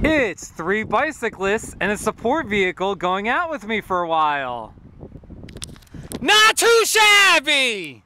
It's 3 bicyclists and a support vehicle going out with me for a while. Not too shabby!